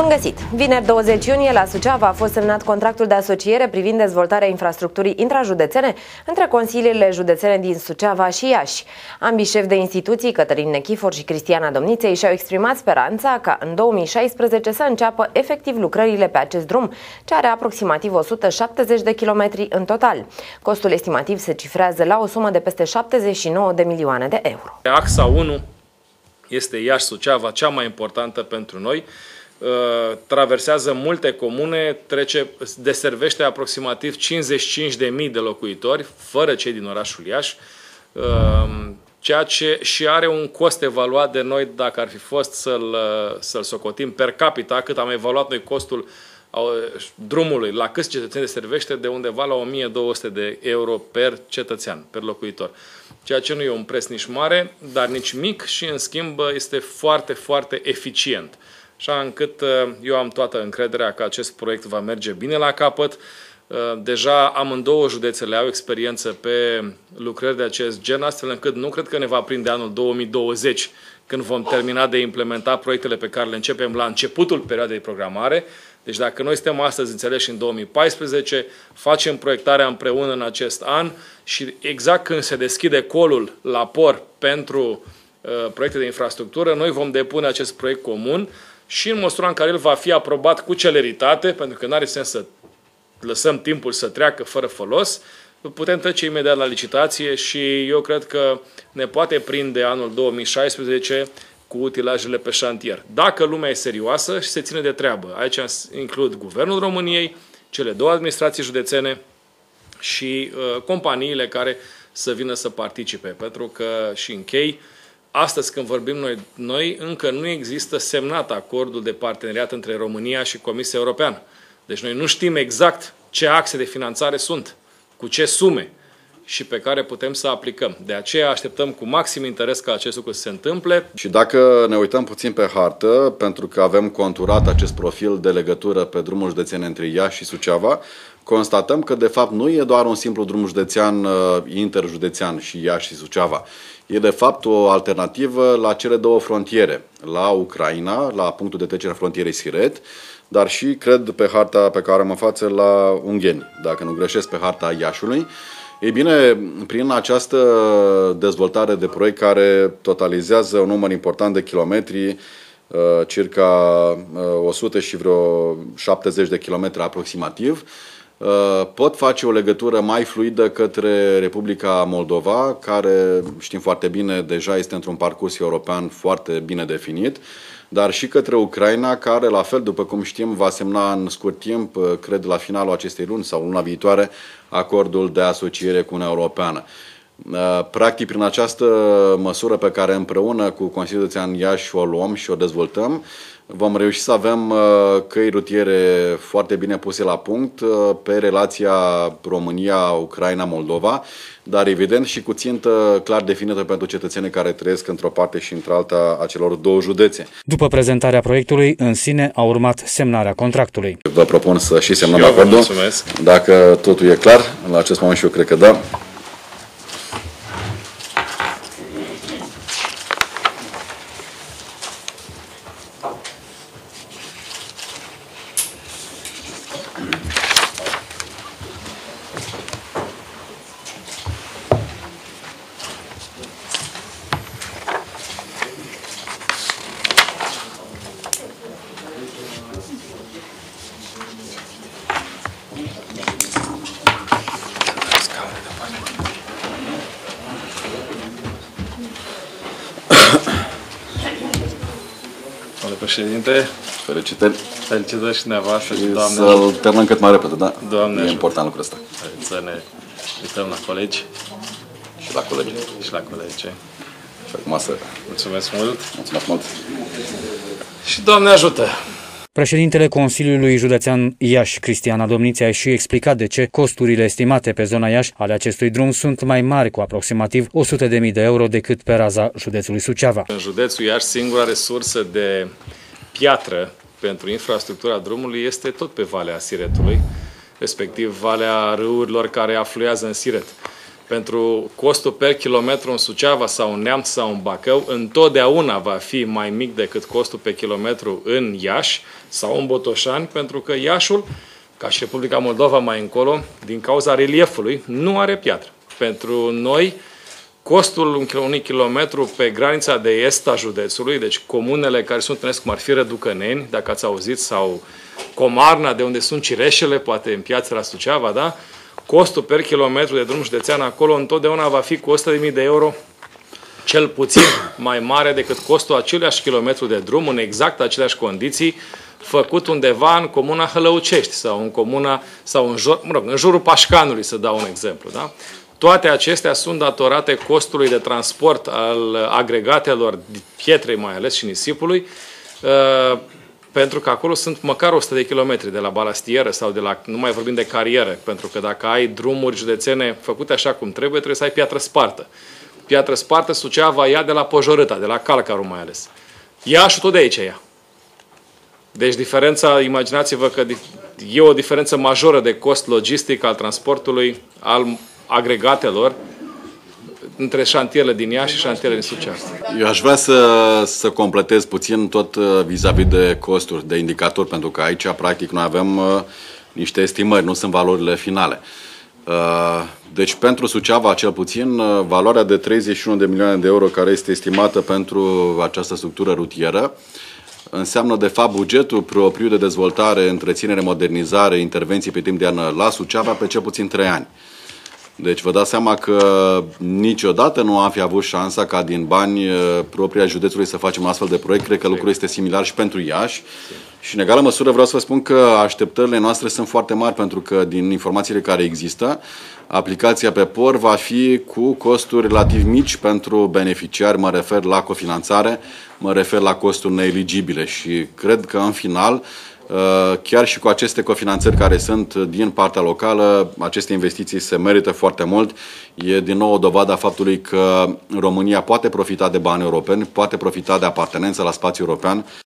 Bun găsit! Vineri 20 iunie la Suceava a fost semnat contractul de asociere privind dezvoltarea infrastructurii intrajudețene între consiliile județene din Suceava și Iași. Ambii șefi de instituții, Cătălin Nechifor și Cristiana Domniței, și-au exprimat speranța ca în 2016 să înceapă efectiv lucrările pe acest drum, ce are aproximativ 170 de kilometri în total. Costul estimativ se cifrează la o sumă de peste 79 de milioane de euro. Axa 1 este Iași-Suceava, cea mai importantă pentru noi. Traversează multe comune, deservește aproximativ 55.000 de locuitori, fără cei din orașul Iași, ceea ce și are un cost evaluat de noi, dacă ar fi fost să-l socotim per capita, cât am evaluat noi costul drumului, la câți cetățeni deservește, de undeva la 1200 de euro per cetățean, per locuitor. Ceea ce nu e un preț nici mare, dar nici mic și, în schimb, este foarte, foarte eficient. Așa încât eu am toată încrederea că acest proiect va merge bine la capăt. Deja amândouă județele au experiență pe lucrări de acest gen, astfel încât nu cred că ne va prinde anul 2020, când vom termina de implementa proiectele pe care le începem la începutul perioadei de programare. Deci dacă noi suntem astăzi înțeleși în 2014, facem proiectarea împreună în acest an și exact când se deschide colul la POR pentru proiecte de infrastructură, noi vom depune acest proiect comun și în măsura în care el va fi aprobat cu celeritate, pentru că nu are sens să lăsăm timpul să treacă fără folos, putem trece imediat la licitație și eu cred că ne poate prinde anul 2016 cu utilajele pe șantier. Dacă lumea e serioasă și se ține de treabă. Aici includ Guvernul României, cele două administrații județene și companiile care să vină să participe. Pentru că, și închei, astăzi când vorbim noi încă nu există semnat acordul de parteneriat între România și Comisia Europeană. Deci noi nu știm exact ce axe de finanțare sunt, cu ce sume și pe care putem să aplicăm. De aceea așteptăm cu maxim interes ca acest lucru să se întâmple. Și dacă ne uităm puțin pe hartă, pentru că avem conturat acest profil de legătură pe drumul județean între Iași și Suceava, constatăm că de fapt nu e doar un simplu drum județean interjudețean și Iași și Suceava. E de fapt o alternativă la cele două frontiere, la Ucraina, la punctul de trecere a frontierei Siret, dar și, cred, pe harta pe care am în față, la Ungheni, dacă nu greșesc, pe harta Iașului. Ei bine, prin această dezvoltare de proiect care totalizează un număr important de kilometri, circa 100 și vreo 70 de kilometri aproximativ, pot face o legătură mai fluidă către Republica Moldova, care, știm foarte bine, deja este într-un parcurs european foarte bine definit, dar și către Ucraina, care, la fel, după cum știm, va semna în scurt timp, cred la finalul acestei luni sau luna viitoare, acordul de asociere cu Uniunea Europeană. Practic, prin această măsură pe care împreună cu Consiliul Județean Iași o luăm și o dezvoltăm, vom reuși să avem căi rutiere foarte bine puse la punct pe relația România-Ucraina-Moldova, dar evident și cu țintă clar definită pentru cetățenii care trăiesc într-o parte și într-alta a celor două județe. După prezentarea proiectului în sine a urmat semnarea contractului. Vă propun să și semnăm acordul. Dacă totul e clar, la acest moment și eu cred că da. Domnule președinte, felicitări. Felicitări și dumneavoastră și Doamne. Să-l terminăm cât mai repede, da? Doamne, e important lucrul ăsta. Să ne uităm la colegi. Și la colegi. Și la colegi. Și acum să... Mulțumesc mult. Mulțumesc mult. Și Doamne ajută! Președintele Consiliului Județean Iași, Cristiana Domniței, a și explicat de ce costurile estimate pe zona Iași ale acestui drum sunt mai mari, cu aproximativ 100.000 de euro, decât pe raza județului Suceava. În județul Iași, singura resursă de piatră pentru infrastructura drumului este tot pe Valea Siretului, respectiv Valea Râurilor care afluează în Siret. pentru costul per kilometru în Suceava sau în Neamț sau în Bacău, întotdeauna va fi mai mic decât costul pe kilometru în Iași sau în Botoșani, pentru că Iașul, ca și Republica Moldova mai încolo, din cauza reliefului, nu are piatră. Pentru noi, costul unui kilometru pe granița de est a județului, deci comunele care sunt întâlnesc, cum ar fi Răducăneni, dacă ați auzit, sau Comarna, de unde sunt cireșele, poate în piața la Suceava, da? Costul per kilometru de drum județean acolo întotdeauna va fi cu 100.000 de euro cel puțin mai mare decât costul aceleași kilometru de drum în exact aceleași condiții făcut undeva în comuna Hălăucești sau în comuna sau în jurul Pașcanului, să dau un exemplu, da? Toate acestea sunt datorate costului de transport al agregatelor pietrei mai ales și nisipului, pentru că acolo sunt măcar 100 de kilometri de la balastieră sau de la, nu mai vorbim de carieră, pentru că dacă ai drumuri județene făcute așa cum trebuie să ai piatră spartă. Piatră spartă Suceava ia de la Pojorâta, de la Calcaru mai ales. Iașul tot de aici ia. Deci diferența, imaginați-vă că e o diferență majoră de cost logistic al transportului, al agregatelor, între șantierele din Iași și șantierele din Suceava. Eu aș vrea să completez puțin tot vis-a-vis de costuri, de indicatori, pentru că aici, practic, noi avem niște estimări, nu sunt valorile finale. Deci, pentru Suceava, cel puțin, valoarea de 31 de milioane de euro care este estimată pentru această structură rutieră înseamnă, de fapt, bugetul propriu de dezvoltare, întreținere, modernizare, intervenții pe timp de an la Suceava pe cel puțin 3 ani. Deci vă dați seama că niciodată nu am fi avut șansa ca din bani proprii ai județului să facem astfel de proiect. Cred că lucrul este similar și pentru Iași. Și în egală măsură vreau să vă spun că așteptările noastre sunt foarte mari, pentru că din informațiile care există, aplicația pe POR va fi cu costuri relativ mici pentru beneficiari, mă refer la cofinanțare, mă refer la costuri neeligibile și cred că în final, chiar și cu aceste cofinanțări care sunt din partea locală, aceste investiții se merită foarte mult. E din nou o dovadă a faptului că România poate profita de bani europeni, poate profita de apartenență la spațiul european.